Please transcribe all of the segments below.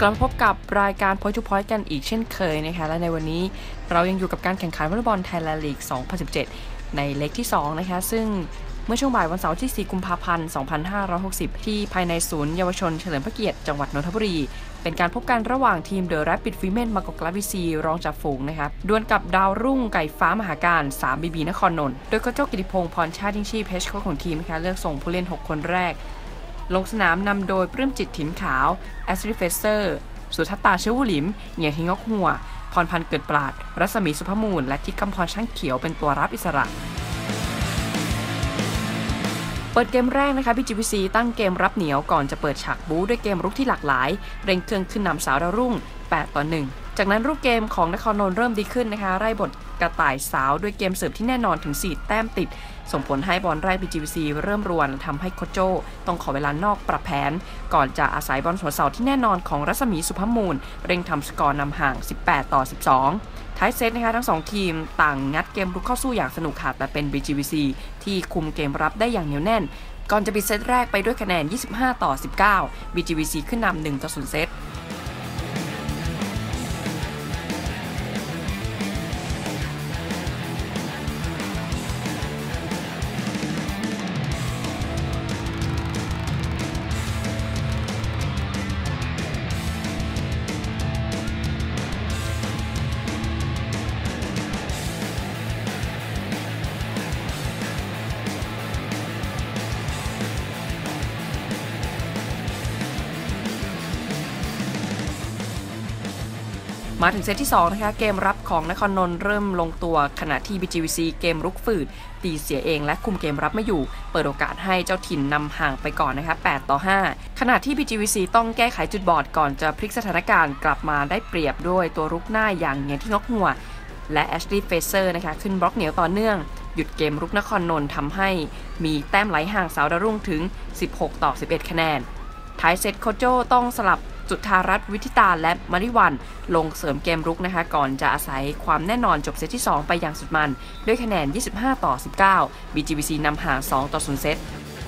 กลับมาพบกับรายการ Point to Point กันอีกเช่นเคยนะคะและในวันนี้เรายังอยู่กับการแข่งขันวอลเลย์บอลไทยแลนด์ลีก 2017 ในเล็กที่ 2 นะคะซึ่งเมื่อช่วงบ่ายวันเสาร์ที่ 4 กุมภาพันธ์ 2560 ที่ภายในศูนย์เยาวชนเฉลิมพระเกียรติจังหวัดนนทบุรีเป็นการพบกันระหว่างทีม The Rapid Women บางกอก GLASS VC รองจ่าฝูงนะคะดวลกับดาวรุ่งไก่ฟ้ามหาการ 3BB นครนนท์โดยโค้ชโจ้กิติพงษ์พรชาติยิ่งชีพเฮดโค้ชของทีมนะคะเลือกส่งผู้เล่น 6 คนแรกลงสนามนำโดยปลื้มจิตถิ่นขาวแอสริเฟเซอร์สุทัตตาเชวูหลิมเหงียงฮิงอกหัวพรพันธ์เกิดปราดรัศมีสุภมูลและทิพย์กำพรช่างเขียวเป็นตัวรับอิสระเปิดเกมแรกนะคะ BGVC ตั้งเกมรับเหนียวก่อนจะเปิดฉากบู๊ด้วยเกมรุกที่หลากหลายเร่งเครื่องขึ้นนำสาวดาวรุ่ง8-1จากนั้นรูปเกมของนครนนท์เริ่มดีขึ้นนะคะไล่บทกระต่ายสาวด้วยเกมเสิร์ฟที่แน่นอนถึง4แต้มติดส่งผลให้บอลแรก BGVC เริ่มรวนทำให้โคชโจ้ต้องขอเวลานอกปรับแผนก่อนจะอาศัยบอลหัวเสาที่แน่นอนของรัศมีสุภมูลเร่งทำสกอร์นำห่าง18-12ท้ายเซตนะคะทั้ง2ทีมต่างงัดเกมรุกเข้าสู้อย่างสนุกค่ะแต่เป็น BGVC ที่คุมเกมรับได้อย่างเหนียวแน่นก่อนจะปิดเซตแรกไปด้วยคะแนน25-19 BGVC ขึ้นนำ1-0เซตมาถึงเซตที่2นะคะเกมรับของนครนนท์เริ่มลงตัวขณะที่ BGVC เกมรุกฝืดตีเสียเองและคุมเกมรับไม่อยู่เปิดโอกาสให้เจ้าถิ่นนำห่างไปก่อนนะคะ8-5ขณะที่ BGVC ต้องแก้ไขจุดบอดก่อนจะพลิกสถานการณ์กลับมาได้เปรียบด้วยตัวรุกหน้าอย่างเหงียนที่งอกหัวและแอชลีย์เฟเซอร์นะคะขึ้นบล็อกเหนียวต่อเนื่องหยุดเกมรุกนครนนท์ทำให้มีแต้มไหลห่างสาวดาวรุ่งถึง16-11คะแนนท้ายเซตโคชโจ้ต้องสลับจุธารัตน์วิทิตาและมาริวันลงเสริมเกมรุกนะคะก่อนจะอาศัยความแน่นอนจบเซตที่2ไปอย่างสุดมันด้วยคะแนน25-19 BGVC นำห่าง2-0เซต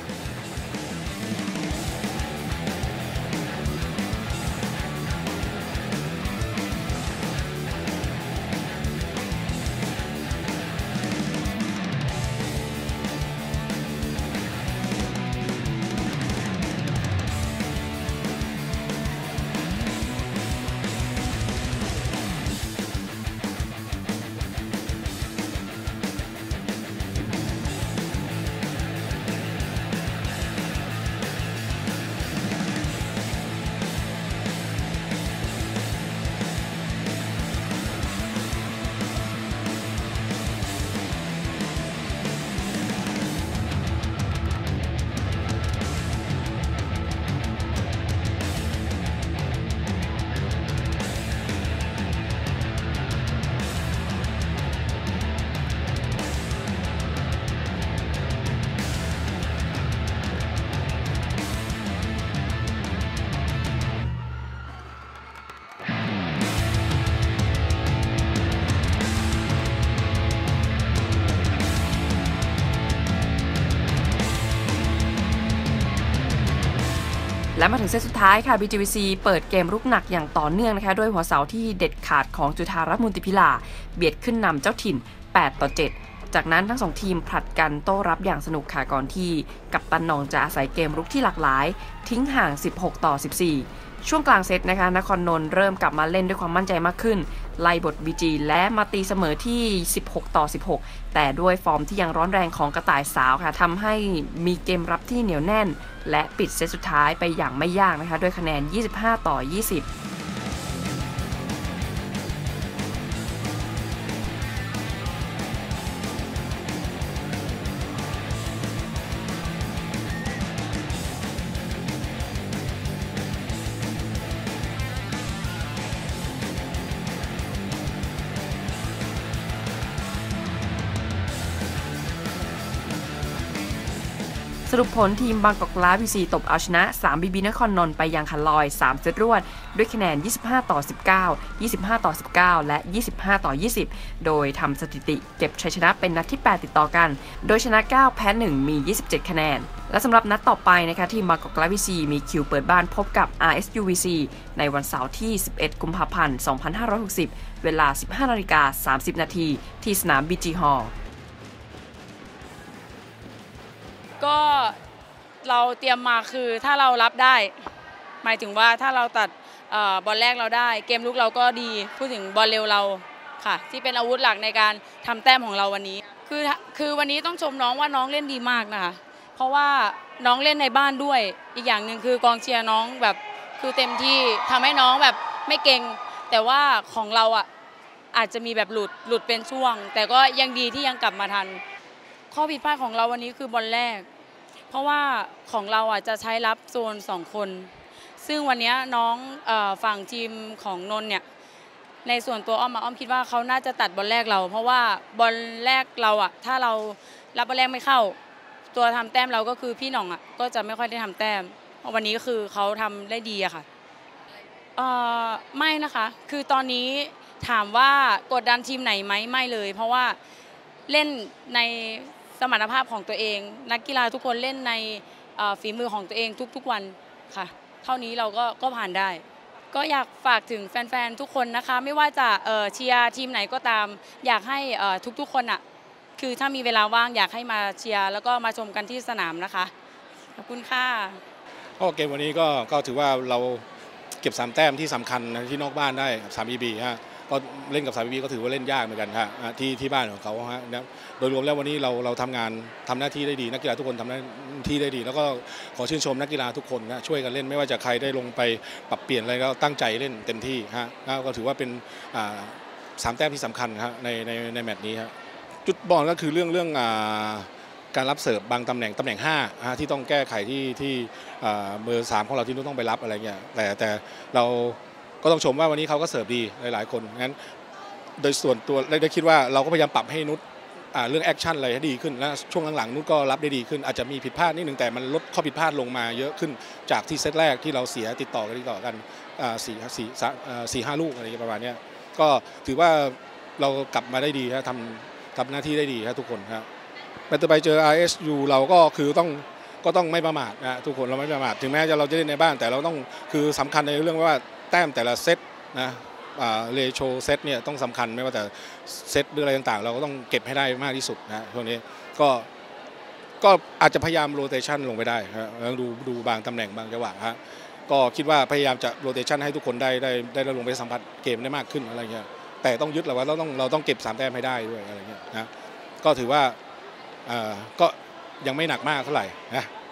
และมาถึงเซตสุดท้ายค่ะ BGVC เปิดเกมรุกหนักอย่างต่อเนื่องนะคะด้วยหัวเสาที่เด็ดขาดของจุธารัตน์มุนติพิลาเบียดขึ้นนำเจ้าถิ่น8-7จากนั้นทั้ง2ทีมผลัดกันโต้รับอย่างสนุกค่ะก่อนที่กัปตันหน่องจะอาศัยเกมรุกที่หลากหลายทิ้งห่าง16-14ช่วงกลางเซตนะคะนครนนท์เริ่มกลับมาเล่นด้วยความมั่นใจมากขึ้นไล่บท BG และมาตีเสมอที่16-16แต่ด้วยฟอร์มที่ยังร้อนแรงของกระต่ายสาวค่ะทำให้มีเกมรับที่เหนียวแน่นและปิดเซตสุดท้ายไปอย่างไม่ยากนะคะด้วยคะแนน25-20 สรุปผลทีมบางกอกกลาส VC ตบเอาชนะ3 BB นครนนท์ไปอย่างขาดลอย3เซตรวดด้วยคะแนน25-19 25-19 และ25-20 โดยทำสถิติเก็บชัยชนะเป็นนัดที่8ติดต่อกันโดยชนะ9แพ้1มี27คะแนนและสำหรับนัดต่อไปนะคะทีมบางกอกกลาส VC มีคิวเปิดบ้านพบกับ RSU VC ในวันเสาร์ที่11กุมภาพันธ์2560เวลา 15:30 นที่สนาม BG Hall ก็เราเตรียมมาคือถ้าเรารับได้หมายถึงว่าถ้าเราตัดบอลแรกเราได้เกมลุกเราก็ดีพูดถึงบอลเร็วเราค่ะที่เป็นอาวุธหลักในการทำแต้มของเราวันนี้คือวันนี้ต้องชมน้องว่าน้องเล่นดีมากนะคะเพราะว่าน้องเล่นในบ้านด้วยอีกอย่างหนึ่งคือกองเชียร์น้องแบบคือเต็มที่ทำให้น้องแบบไม่เก่งแต่ว่าของเราอาจจะมีแบบหลุดเป็นช่วงแต่ก็ยังดีที่ยังกลับมาทันข้อผิดพลาดของเราวันนี้คือบอลแรกเพราะว่าของเราจะใช้รับโซน2คนซึ่งวันนี้น้องฝั่งทีมของนนท์เนี่ยในส่วนตัวอ้อมคิดว่าเขาน่าจะตัดบอลแรกเราเพราะว่าบอลแรกเราถ้าเรารับบอลแรกไม่เข้าตัวทำแต้มเราก็คือพี่หน่องก็จะไม่ค่อยได้ทำแต้มวันนี้ก็คือเขาทำได้ดีค่ะไม่นะคะคือตอนนี้ถามว่ากดดันทีมไหนไหมไม่เลยเพราะว่าเล่นในสมรรถภาพของตัวเองนักกีฬาทุกคนเล่นในฝีมือของตัวเองทุกๆวันค่ะเท่านี้เราก็ผ่านได้ก็อยากฝากถึงแฟนๆทุกคนนะคะไม่ว่าจะเชียร์ทีมไหนก็ตามอยากให้ทุกๆคนคือถ้ามีเวลาว่างอยากให้มาเชียร์แล้วก็มาชมกันที่สนามนะคะขอบคุณค่ะเกมวันนี้ก็ถือว่าเราเก็บ3แต้มที่สำคัญนะที่นอกบ้านได้3 BB ฮะก็เล่นกับ3 BB ก็ถือว่าเล่นยากเหมือนกันฮะที่บ้านของเขาฮะโดยรวมแล้ววันนี้เราทำงานทำหน้าที่ได้ดีนักกีฬาทุกคนทำหน้าที่ได้ดีแล้วก็ขอชื่นชมนักกีฬาทุกคนนะช่วยกันเล่นไม่ว่าจะใครได้ลงไปปรับเปลี่ยนอะไรก็ตั้งใจเล่นเต็มที่ฮะก็ถือว่าเป็น3 แต้มที่สำคัญฮะในแมตช์นี้ฮะจุดบอลก็คือเรื่องการรับเสิร์ฟบางตำแหน่ง5ที่ต้องแก้ไขที่เบอร์3ของเราที่ต้องไปรับอะไรเงี้ยแต่เราก็ต้องชมว่าวันนี้เขาก็เสิร์ฟดีหลายๆคนงั้นโดยส่วนตัวได้คิดว่าเราก็พยายามปรับให้นุชเรื่องแอคชั่นอะไรให้ดีขึ้นและช่วงหลังๆนุชก็รับได้ดีขึ้นอาจจะมีผิดพลาดนิดนึงแต่มันลดข้อผิดพลาดลงมาเยอะขึ้นจากที่เซตแรกที่เราเสียติดต่อกัน4-5 ลูกอะไรประมาณนี้ก็ถือว่าเรากลับมาได้ดีทำหน้าที่ได้ดีทุกคนครับแมตช์ต่อไปเจอ RSU เราก็คือต้องไม่ประมาททุกคนเราไม่ประมาทถึงแม้เราจะเล่นในบ้านแต่เราต้องคือสำคัญในเรื่องว่าแต้มแต่ละเซตนะเรโชเซตเนี่ยต้องสำคัญไม่ว่าแต่เซตหรืออะไรต่างๆเราก็ต้องเก็บให้ได้มากที่สุดช่วงนี้ก็อาจจะพยายามโรเตชันลงไปได้ดูบางตำแหน่งบางจังหวะก็คิดว่าพยายามจะโรเตชันให้ทุกคนได้ลงไปสัมผัสเกมได้มากขึ้นอะไรเงี้ยแต่ต้องยึดเราว่าเราต้องเก็บ3 แต้มให้ได้ด้วยอะไรเงี้ยก็ถือว่าก็ยังไม่หนักมากเท่าไหร่นะ